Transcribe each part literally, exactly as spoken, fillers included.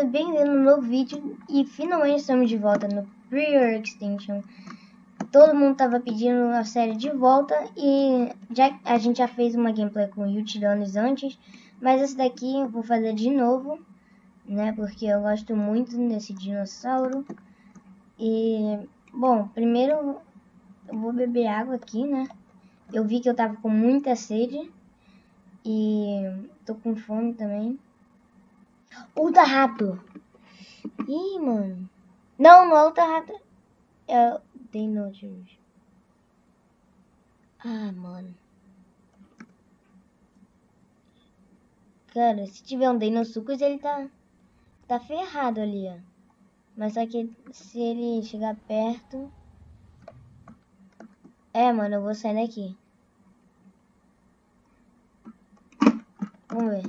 e bem-vindo no novo vídeo. E finalmente estamos de volta no Pre-Order Extinction. Todo mundo tava pedindo a série de volta e já, a gente já fez uma gameplay com o Tiranos antes. Mas essa daqui eu vou fazer de novo, né? Porque eu gosto muito desse dinossauro. E, bom, primeiro eu vou beber água aqui, né? Eu vi que eu tava com muita sede. E tô com fome também. Ultra Raptor! Ih, mano. Não, não é Ultra Raptor. É o Deinocheirus. Ah, mano. Cara, se tiver um Deinosuchus, ele tá... Tá ferrado ali, ó. Mas só que se ele chegar perto... É, mano, eu vou sair daqui. Vamos ver.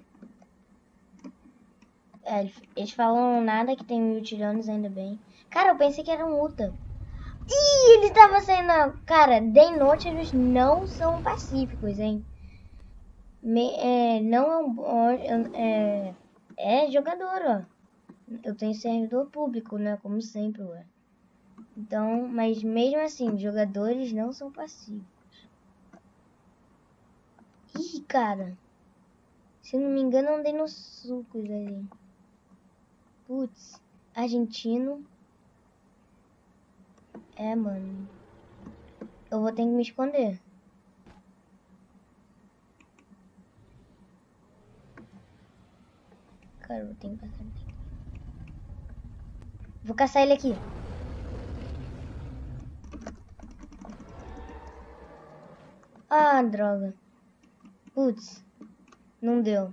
É, eles falam nada que tem mil tiranos, ainda bem. Cara, eu pensei que era um Uta. Ih, ele tava saindo... Cara, Deinocheirus não são pacíficos, hein? Me, é, não é um bom... É, é jogador, ó. Eu tenho servidor público, né? Como sempre, ué. Então, mas mesmo assim, jogadores não são passivos. Ih, cara. Se eu não me engano, eu andei nos sucos ali. Putz. Argentino. É, mano. Eu vou ter que me esconder. Cara, eu tenho que passar aqui. Vou caçar ele aqui. Ah, droga. Putz. Não deu.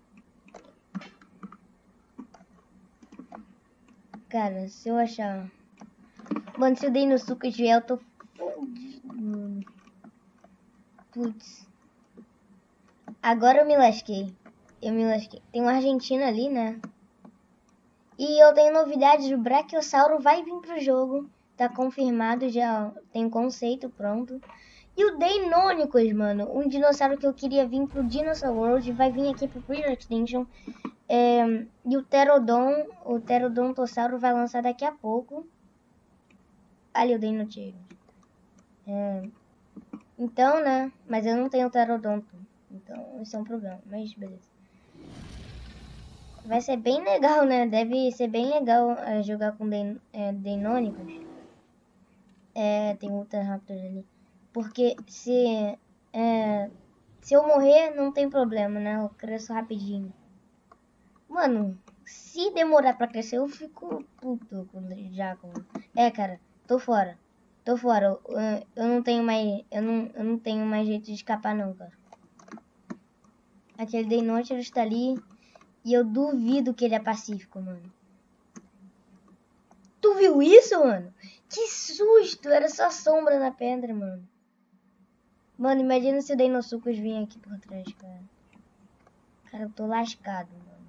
Cara, se eu achar... Mano, se eu dei no suco de eu tô... Putz. Agora eu me lasquei. Eu me lasquei. Tem um argentino ali, né? E eu tenho novidades. O Brachiosauro vai vir pro jogo. Tá confirmado, já tem conceito pronto. E o Deinonychus, mano. Um dinossauro que eu queria vir pro Dinosaur World. Vai vir aqui pro Pre-Order Extinction. É, e o Pterodon. O Pterodontossauro vai lançar daqui a pouco. Ali o Deinocheirus. É, então, né? Mas eu não tenho Pterodonto. Então, isso é um problema. Mas, beleza. Vai ser bem legal, né? Deve ser bem legal é, jogar com Den é, Deinonychus. É, tem Ultra Raptor ali. Porque se... É, se eu morrer, não tem problema, né? Eu cresço rapidinho. Mano, se demorar pra crescer, eu fico puto já com... É, cara, tô fora. Tô fora. Eu, eu não tenho mais... Eu não, eu não tenho mais jeito de escapar, não, cara. Aquele Deinocheirus tá ali. E eu duvido que ele é pacífico, mano. Tu viu isso, mano? Que susto! Era só sombra na pedra, mano. Mano, imagina se o Deinosuchus vir aqui por trás, cara. Cara, eu tô lascado, mano.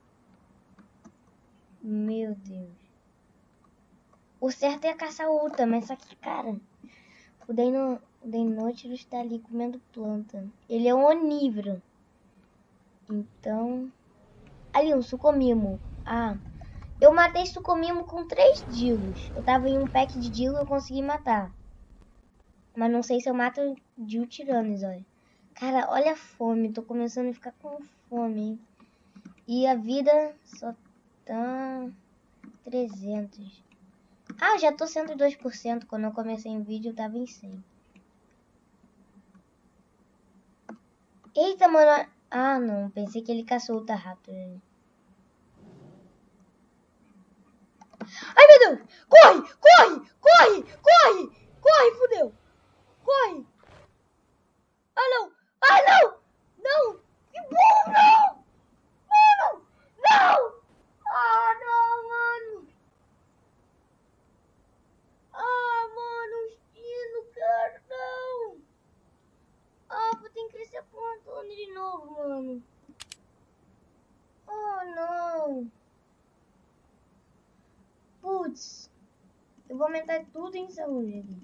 Meu Deus. O certo é caçar o Uta, mas só que, cara... O Deino... O Deinocheirus tá ali comendo planta. Ele é um onívoro. Então... Ali, um sucomimo. Ah... Eu matei sucomimo com três dilos. Eu tava em um pack de dilo e eu consegui matar. Mas não sei se eu mato de tiranos, olha. Cara, olha a fome. Tô começando a ficar com fome, hein? E a vida só tá... trezentos. Ah, já tô cento e dois por cento. Quando eu comecei o vídeo eu tava em cem. Eita, mano. Ah, não. Pensei que ele caçou o Ultraraptor. Ai, meu Deus! Corre! Corre! Corre! Corre! Corre, fudeu! Corre! Ah, não! Ah, não! Não! Que burro, não! Mano! Não! Ah, não, mano! Ah, mano, os pinos, cara, não! Ah, vou ter que crescer pro Antônio de novo, mano. Oh, não! Putz! Eu vou aumentar tudo em saúde aqui.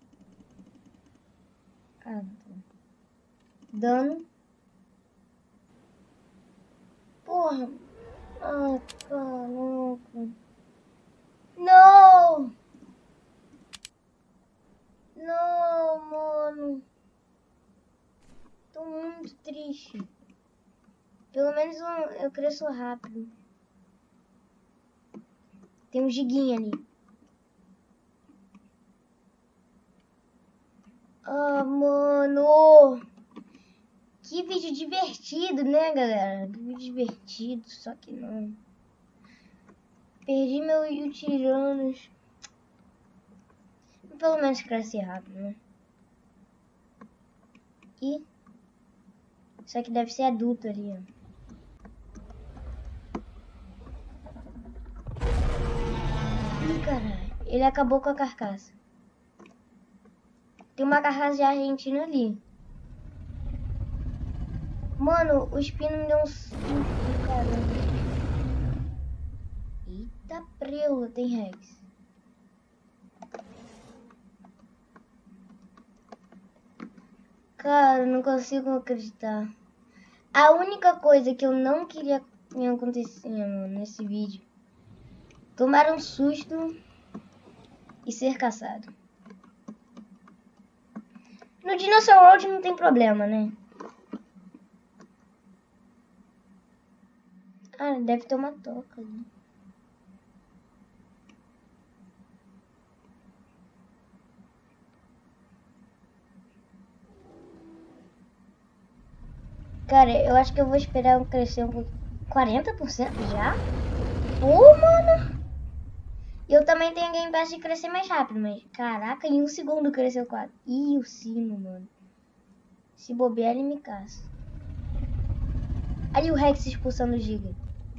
Ah, tá. Dano. Porra! Ah, caraca. Não! Não, mano. Tô muito triste. Pelo menos eu, eu cresço rápido. Tem um giguinho ali. Ah, mano. Que vídeo divertido, né, galera? Que vídeo divertido, só que não. Perdi meu Yutiranos. Pelo menos cresce rápido, né? E... Só que deve ser adulto ali, ó. Ih, caralho. Ele acabou com a carcaça. Tem uma carcaça de argentino ali. Mano, o espino me deu um susto, caramba. Eita preula, tem Rex. Cara, não consigo acreditar. A única coisa que eu não queria que acontecesse, mano, nesse vídeo. Tomar um susto e ser caçado. No Dinosaur World não tem problema, né? Ah, deve ter uma toca ali. Cara, eu acho que eu vou esperar eu crescer um pouquinho. quarenta por cento já? Pô, mano! E eu também tenho a Game Pass de crescer mais rápido, mas... Caraca, em um segundo cresceu quatro. Ih, o sino, mano. Se bobear, ele me caça. Ali o Rex expulsando o Giga.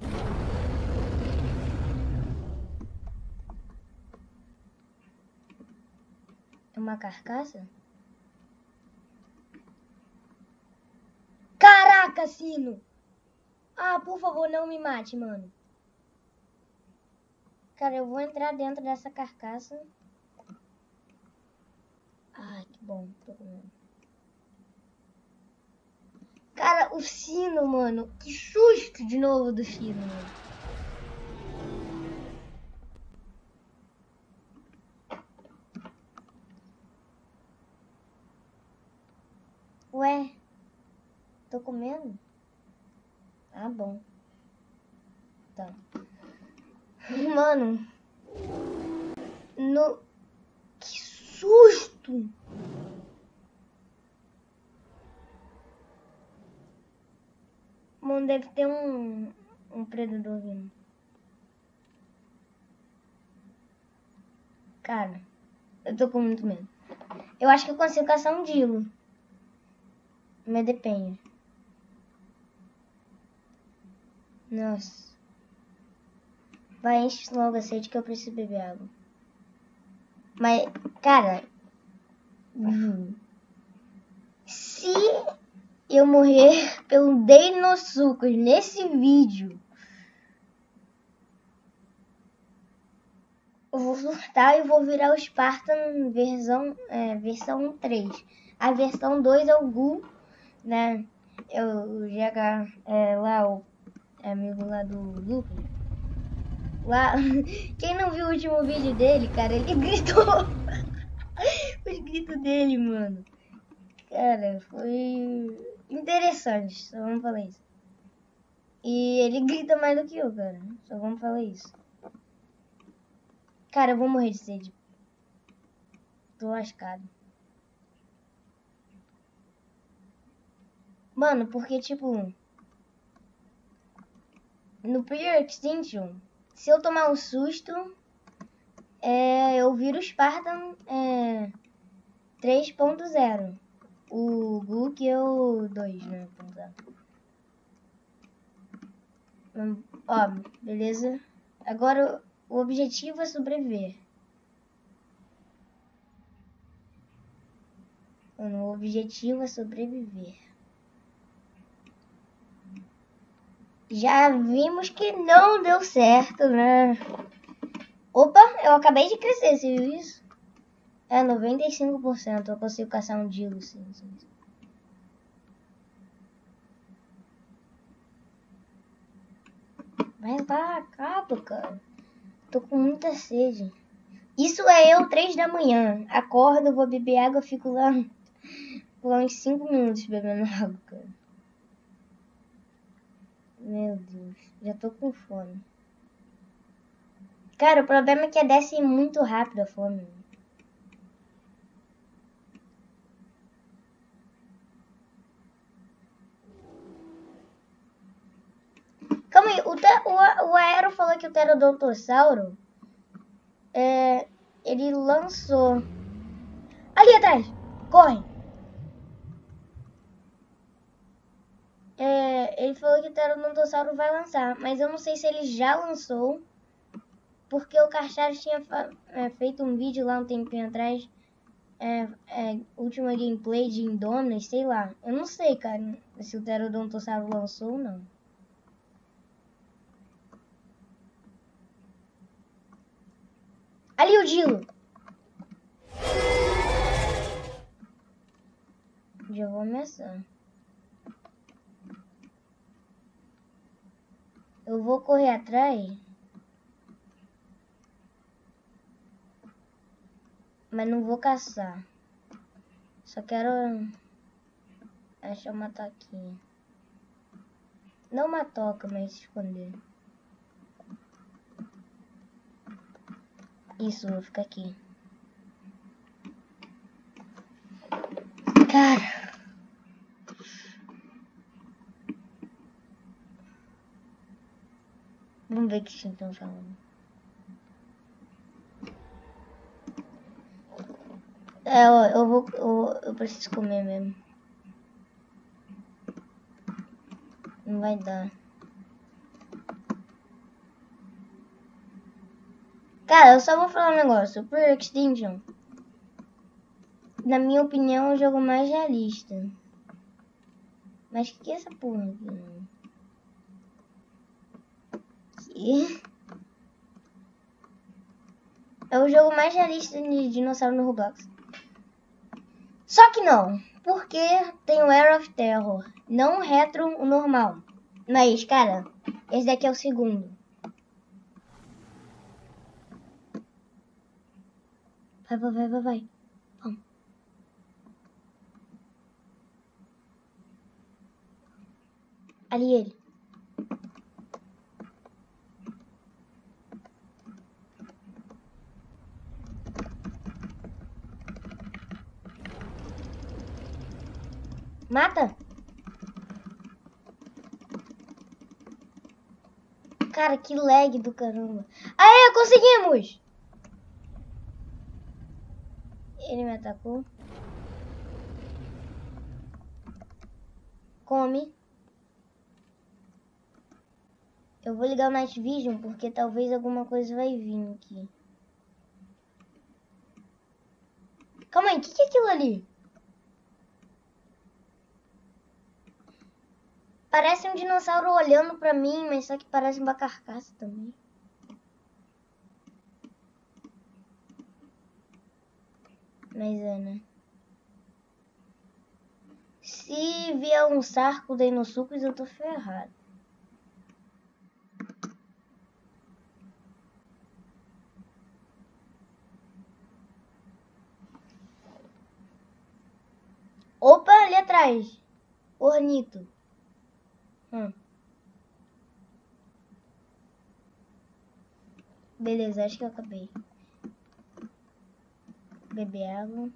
É uma carcaça? Caraca, sino! Ah, por favor, não me mate, mano. Cara, eu vou entrar dentro dessa carcaça. Ah, que bom. Tô comendo. Cara, o sino, mano. Que susto de novo do sino, mano. Ué, tô comendo? Ah, bom. Tá. Mano. No... Que susto! Mano, deve ter um... Um predador vindo. Cara, eu tô com muito medo. Eu acho que eu consigo caçar um Dilo. Mas depende. Nossa. Vai, enche logo a sede que eu preciso beber água. Mas, cara... Se eu morrer pelo Deinosuchus nesse vídeo... Eu vou surtar e vou virar o Spartan versão, é, versão três. A versão dois é o Gu, né? Eu já é, lá o é amigo lá do Luke. Lá, quem não viu o último vídeo dele, cara, ele gritou. Os gritos dele, mano. Cara, foi interessante, só vamos falar isso. E ele grita mais do que eu, cara. Só vamos falar isso. Cara, eu vou morrer de sede. Tô lascado. Mano, porque, tipo... No Pre Extinction, se eu tomar um susto... É, eu viro o Spartan é, três ponto zero. O Guk é o dois, né? Hum, ó, beleza. Agora o objetivo é sobreviver. O objetivo é sobreviver. Já vimos que não deu certo, né? Opa, eu acabei de crescer, você viu isso? É, noventa e cinco por cento eu consigo caçar um Dilo, sim, sim. Vai lá, acaba, cara. Tô com muita sede. Isso é eu, três da manhã. Acordo, vou beber água, fico lá, lá uns cinco minutos bebendo água, cara. Meu Deus, já tô com fome. Cara, o problema é que desce muito rápido a fome. Calma aí, o, te, o, o Aero falou que o Pterodontossauro é, ele lançou... Ali atrás! Corre! É, ele falou que o Pterodontossauro vai lançar, mas eu não sei se ele já lançou, porque o Karcharos tinha é, feito um vídeo lá um tempinho atrás, é, é, última gameplay de Indominus, sei lá. Eu não sei, cara, se o Pterodontossauro lançou ou não. Ali o Dilo! Já vou começar. Eu vou correr atrás. Mas não vou caçar. Só quero achar uma toquinha. Não uma toca, mas esconder. Isso, vou ficar aqui. Cara. Vamos ver o que vocês estão falando. É, ó, eu vou... Eu, eu preciso comer mesmo. Não vai dar. Cara, eu só vou falar um negócio. Super Extinction, na minha opinião, é o jogo mais realista. Mas que que é essa porra aqui? Que? É o jogo mais realista de dinossauro no Roblox. Só que não. Porque tem o Era of Terror. Não o retro, o normal. Mas, cara, esse daqui é o segundo. Vai, vai, vai, vai, vai. Vamos. Ali ele. Mata. Cara, que lag do caramba. Aê, conseguimos! Ele me atacou. Come. Eu vou ligar o Night Vision porque talvez alguma coisa vai vir aqui. Calma aí, o que, que é aquilo ali? Parece um dinossauro olhando pra mim, mas só que parece uma carcaça também. Mas é, né? Se vier um sarco daí nos sucos, eu tô ferrado. Opa, ali atrás. Ornito. Hum. Beleza, acho que eu acabei. Beber água.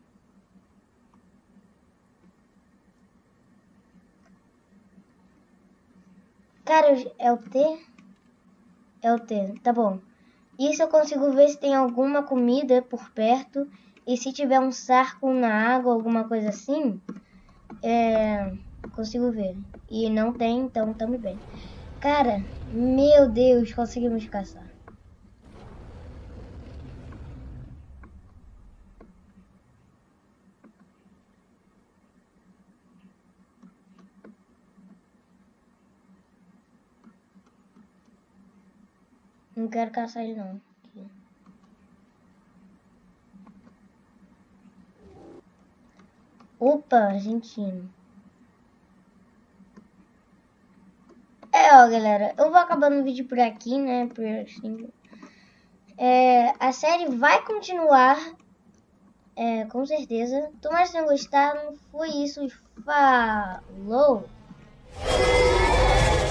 Cara, é o T? É o T, tá bom. Isso eu consigo ver se tem alguma comida por perto. E se tiver um sarco na água, alguma coisa assim, é... consigo ver. E não tem, então tamo bem. Cara, meu Deus, conseguimos caçar. Não quero caçar ele não. Opa, argentino. É, É, ó, galera, eu vou acabando o vídeo por aqui, né? Por assim, é, a série vai continuar, é, com certeza. Tomara que tenham gostado. Foi isso e falou!